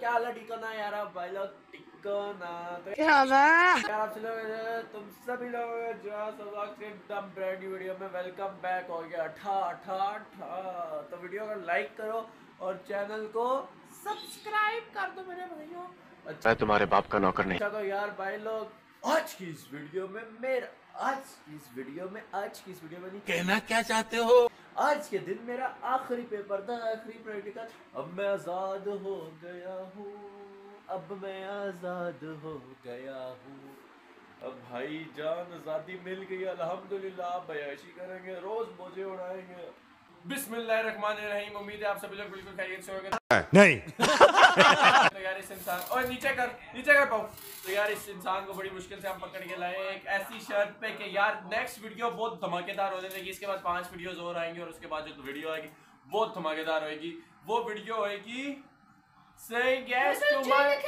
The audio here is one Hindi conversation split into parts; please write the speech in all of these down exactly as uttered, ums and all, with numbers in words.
क्या हाल है? ठीक हो ना यार आप भाई लोग? ठीक हो ना? तो क्या यार आप लोग तुम सभी लोग जो है सब लोग एकदम ब्रांड न्यू वीडियो में वेलकम बैक हो गया। ठा ठा ठा तो वीडियो को लाइक करो और चैनल को सब्सक्राइब कर दो मेरे भाइयों। अच्छा मैं तुम्हारे बाप का नौकर नहीं। अच्छा तो यार भाई लोग आज की इस वीडियो में मेरा आज की इस वीडियो में आज की इस वीडियो में नहीं कहना क्या चाहते हो? आज के दिन मेरा आखिरी पेपर था, आखिरी प्रैक्टिकल। अब मैं आजाद हो गया हूँ, अब मैं आजाद हो गया हूँ। अब भाई जान आजादी मिल गई अल्हम्दुलिल्लाह। बयाशी करेंगे, रोज मौजे उड़ाएंगे। बिस्मिल्लाहिर्रहमानिर्रहीम। उम्मीद है आप सभी लोग बिल्कुल खैरियत से होंगे। नहीं। तो यार इस इंसान और नीचे कर नीचे कर पाऊँ तो यार इस इंसान को बड़ी मुश्किल से हम पकड़ के लाए एक ऐसी शर्त पे कि यार नेक्स्ट वीडियो बहुत धमाकेदार होने लगी। इसके बाद पांच वीडियोस और आएंगी और उसके बाद जो वीडियो आएगी बहुत धमाकेदार होएगी। वो वीडियो होएगी saying yes to my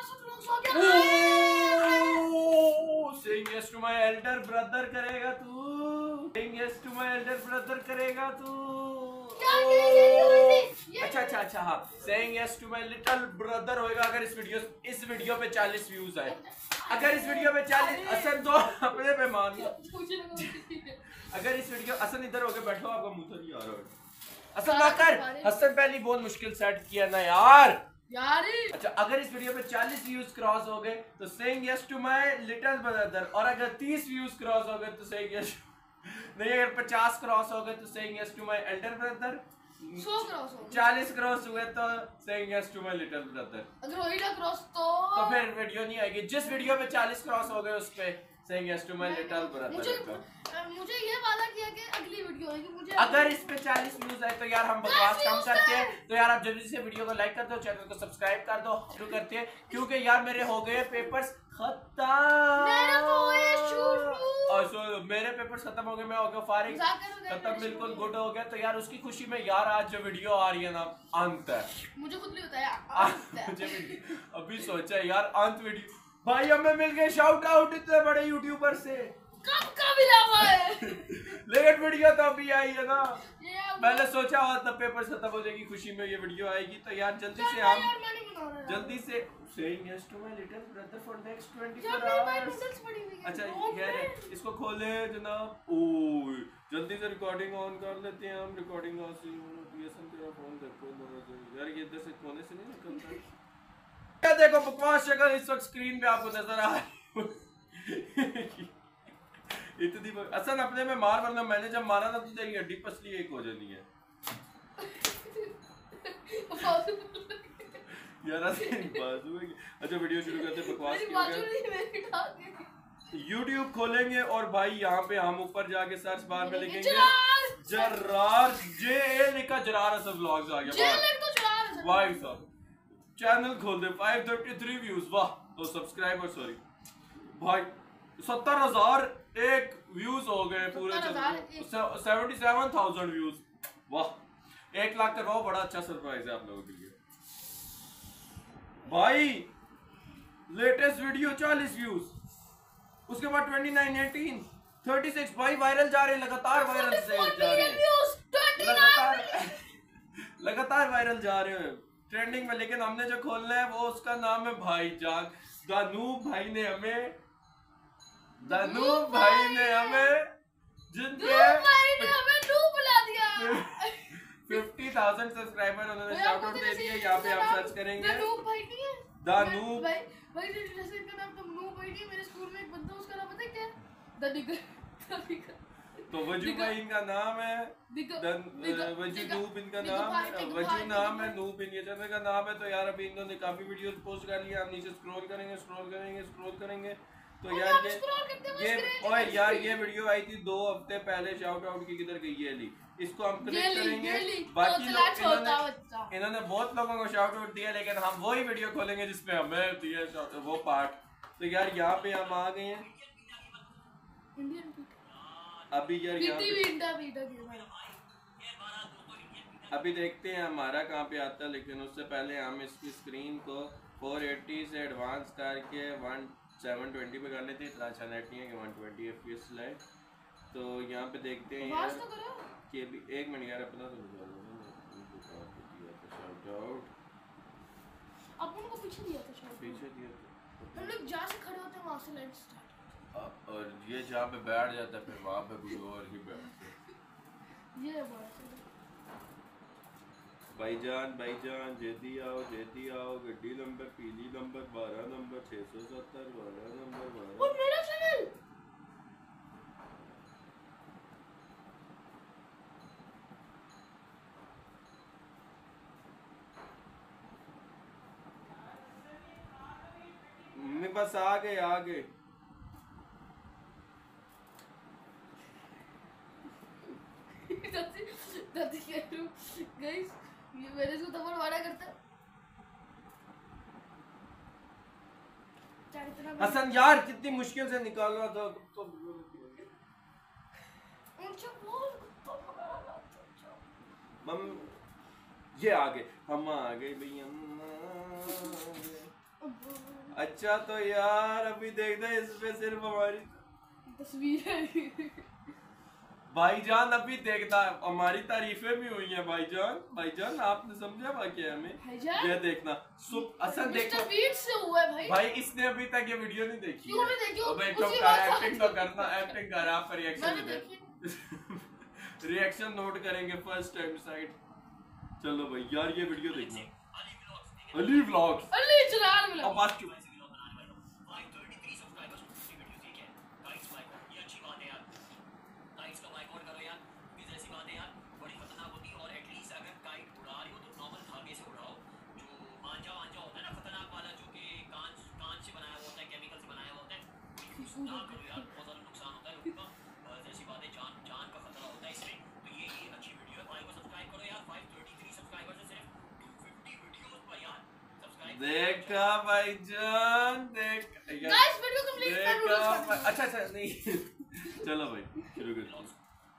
saying yes to my elder brother करेगा तू। Saying yes to my elder brother करेगा तू। अच्छा अच्छा अच्छा हाँ saying yes to my little brother होएगा अगर इस वीडियो इस वीडियो पे चालीस व्यूज आए। अगर इस वीडियो पे चालीस असन तो अपने पे मान लो। अगर इस वीडियो असन इधर होके बैठो आपका मुंह तो नहीं आ रहा। असन ना कर हसन पहली बहुत मुश्किल सेट किया ना यार यार। अच्छा अगर इस वीडियो पे चालीस व्यूज क्रॉस हो गए तो saying yes to my little brother. और अगर तीस व्यूज क्रॉस हो गए तो सेइंग यस नहीं अगर पचास क्रॉस हो गए तो saying yes to my elder brother. सौ क्रॉस हो चालीस क्रॉस हुए तो saying yes to my little brother. अगर वही ना क्रॉस तो तो फिर वीडियो नहीं आएगी। जिस वीडियो पे चालीस क्रॉस हो गए उस पे saying yes to my little brother. मुझे मुझे ये वादा किया कि अगली वीडियो आएगी। मुझे अगर इस पे चालीस व्यूज आए तो यार हम बकवास कम करते हैं। तो यार आप जल्दी से वीडियो को लाइक कर दो, चैनल को सब्सक्राइब कर दो शुरू करते हैं क्योंकि यार मेरे हो गए पेपर्स खत्म। मेरा तो ये शूट और सो मेरे पेपर्स खत्म हो गए, मैं हो गया फारिग खत्म बिल्कुल गुड हो गया। तो यार उसकी खुशी में यार आज जो वीडियो आ रही है ना अंत है। मुझे खुद नहीं बताया मुझे अभी सोचा यार अंत वीडियो भाई हमें मिल गए शाउट आउट इतने बड़े यूट्यूबर से। कब का मिला हुआ है लेट वीडियो तो अभी आई है ना। मैंने सोचा हुआ तब पेपर खत्म हो जाएगी खुशी में ये वीडियो आएगी। तो यार जल्दी से हम जल्दी से saying yes to my little brother for next twenty four hours. अच्छा यार इसको खोले जनाब। ओह जल्दी से रिकॉर्डिंग ऑन कर लेते हैं हम। रिकॉर्डिंग ऑन से पीएसएन तेरा फोन देखो यार ये इधर से कोने से नहीं निकलता। क्या देखो बकवास शक्ल इस वक्त स्क्रीन पे आपको नजर आ रही है। इतनी असल अपने में मार वरना मैंने जब मारा था तो तेरी हड्डी पसली एक हो जानी है यार बाजू है। अच्छा वीडियो शुरू करते बकवास की। यूट्यूब खोलेंगे और भाई यहाँ पे हम ऊपर जाके सर्च बार में लिखेंगे जरार जे ए लिखा जरार असद व्लॉग्स आ गया भाई साहब। चैनल खोल दे फाइव थर्टी थ्री व्यूज वाह। तो सब्सक्राइबर सॉरी भाई सत्तर हजार एक व्यूज हो गए पूरे सेवेंटी सेवन थाउजेंड व्यूज वाह। एक लाख करवाओ बड़ा अच्छा सरप्राइज है आप लोगों के लिए भाई। लेटेस्ट वीडियो चालीस व्यूज उसके बाद twenty nine eighteen thirty six भाई वायरल जा रहे हैं लगातार वायरल से जा रहे हैं लगातार लगातार वायरल जा रहे हैं ट्रेंडिंग में। लेकिन हमने जो खोलना है वो उसका नाम है भाईजान। दानूब भाई ने हमें दानूब भाई ने हमें जिनके फिफ्टी थाउजेंड सब्सक्राइबर उन्होंने शाउट आउट दे दिए। यहाँ पे आप सर्च करेंगे दानूब भाई भाई जैसे इनका नाम तो नूब भाई नहीं। मेरे स्कूल में एक बंदा उसका नाम पता है क्या? दनिगर। तो वजू भाई इनका नाम है वजू नूब इनका नाम है वजू नाम है नूब इनके चैनल का नाम है। तो यार अभी इन्होंने काफी वीडियोस पोस्ट कर लिया। हम नीचे स्क्रॉल करेंगे स्क्रॉल करेंगे स्क्रॉल करेंगे तो यार ये ये और यार ये वीडियो आई थी दो हफ्ते पहले। शाउट आउट की किधर गई ये ली इसको हम क्लिक करेंगे। बाकी लोग इन्होंने इन्होंने बहुत लोगों को शाउट आउट दिया लेकिन हम वही वीडियो खोलेंगे जिसमें हमें दिया वो पार्ट। तो यार यहाँ पे हम आ गए हैं अभी यार अभी देखते हैं हमारा कहाँ पे आता है। लेकिन उससे पहले हम इसकी स्क्रीन को फोर एटी से एडवांस करके वन सेवन ट्वेंटी पे कर लेते हैं। इतना अच्छा नेट नहीं है कि one twenty F P S लाए। तो यहाँ पे देखते हैं यार कि अभी एक मिनट यार अपना तो अपन को पीछे दिया था शायद। पीछे दिया था। हम लोग जहाँ से खड़े होते हैं वहाँ से लाइन स्टार्ट। और ये जहाँ पे बैठ जाता है फिर वहाँ पे कोई और ही बैठता है। ये बड़ा सा। भाईजान भाईजान जेदी आओ जेदी आओ गड्डी नंबर पीली नंबर बारह नंबर छः सौ सत्तर बारह नंबर बारह। और मेरा चैनल मम्मी बस आ गए आ गए। दादी कह रही हूँ गाइस ये मेरे को तब मारा करता है। हसन यार कितनी मुश्किल से निकाल रहा था तो मम ये आ गए हम आ गए भैया। अच्छा तो यार अभी देखना इस पे सिर्फ हमारी तस्वीर है। भाईजान अभी देखना हमारी तारीफें भी हुई हैं भाईजान। भाईजान आपने समझा वाकया हमें ये देखना सुप असल देखो से हुआ है भाई। भाई इसने अभी तक ये वीडियो नहीं देखी क्यों नहीं देखी? अबे तो कर एक्टिंग तो करना एक्टिंग कर आप रिएक्शन दे रिएक्शन नोट करेंगे फर्स्ट टाइम साइड। चलो भाई यार ये वीडियो देखना अली व्लॉग्स अली जलाल मिला अब बात क्यों ना करो यार, बहुत ज़्यादा नुकसान होता है लोगों का, जैसी बात है जान जान का खतरा होता है इसमें। तो ये ये अच्छी वीडियो है, भाई को सब्सक्राइब करो यार। पाँच सौ तैंतीस सब्सक्राइबर्स है सिर्फ दो सौ पचास वीडियोस पर यार सब्सक्राइब देखा भाईजान देख गाइस वीडियो कंप्लीट कर लो। अच्छा अच्छा नहीं चलो भाई शुरू कर दो।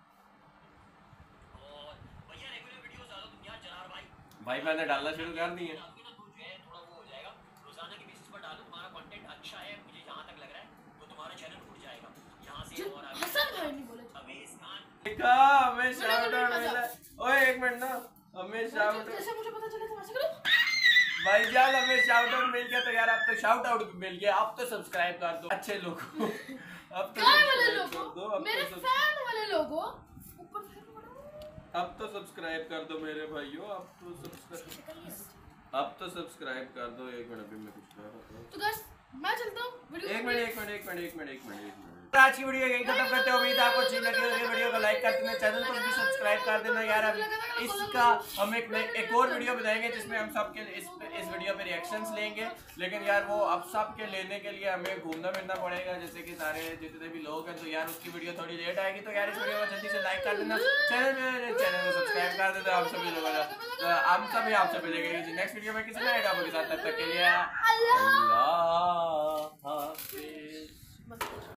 और भैया रेगुलर वीडियोस डालो तुम यार जलाल भाई। भाई मैंने डालना शुरू कर दी है। थोड़ा वो हो जाएगा रोजाना के बेसिस पर डालो, तुम्हारा कंटेंट अच्छा है मुझे जहां तक लग रहा है, तो तुम्हारा चैनल उठ जाएगा यहां से। और हसन भाई नहीं बोले अवेश खान देखा हमें शाउट आउट मिला। ओए एक मिनट ना हमें शाउट जैसे मुझे पता चला था वैसे करो। भाईजान हमें शाउट आउट मिल गया तो यार अब तो शाउट आउट मिल गया। अब तो सब्सक्राइब कर दो अच्छे लोगों। अब तो काय वाले सब्सक्राइब कर दो, लोगों अब मेरे तो फैन वाले लोगों ऊपर फैन वाले अब तो सब्सक्राइब कर दो मेरे भाइयों। अब तो सब्सक्राइब अब तो सब्सक्राइब कर दो। एक मिनट अभी मैं कुछ कह रहा था। तो गाइस मैं चलता हूं वीडियो। एक मिनट एक मिनट एक मिनट एक मिनट एक मिनट एक मिनट आज की वीडियो यही खत्म करते हो। उम्मीद आपको अच्छी लगी होगी। वीडियो को लाइक कर देना, चैनल को भी सब्सक्राइब कर देना यार। अब इसका हम एक एक और वीडियो बनाएंगे जिसमें हम सब के इस इस वीडियो पे रिएक्शंस लेंगे। लेकिन यार वो अब सब के लेने के लिए हमें घूमना फिरना पड़ेगा जैसे कि सारे जितने भी लोग हैं। तो यार उसकी वीडियो थोड़ी लेट आएगी। तो यार इस वीडियो को जल्दी से लाइक कर देना, चैनल में चैनल को सब्सक्राइब कर देना आप सभी लोगों का। हम सभी आप सभी लेंगे नेक्स्ट वीडियो में किसी नए टॉपिक के साथ। तब तक के लिए अल्लाह हाफिज़।